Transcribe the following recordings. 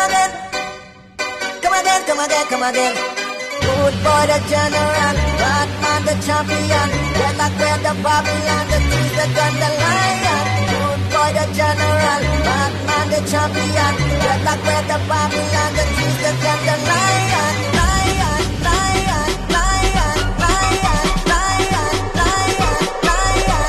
again, come again, come again, come again. Good boy the general, Batman the champion, get like where the Babylon, the trees, the gun, the lion. Good boy the general, Batman the champion, get like where the Babylon, the trees, the gun, the lion. Lion, lion, lion, lion, lion, lion, lion,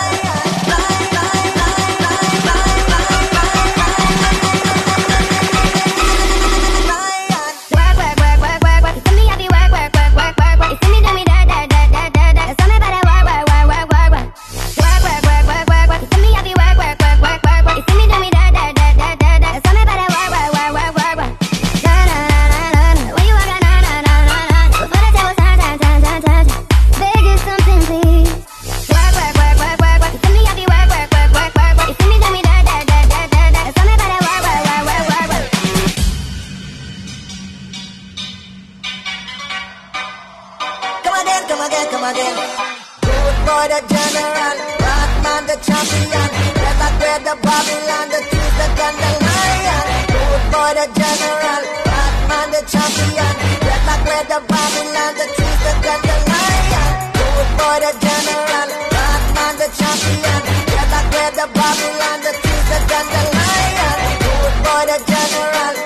come again, come again. Good boy the general, Batman the champion, get like where the Babylon, the trees, the gun, the lion. Good boy the general, Batman the champion, get like where the Babylon, the trees, the gun, the lion. Good boy the general, Batman the champion, get like where the Babylon, the trees, the gun, the lion. Good boy the general.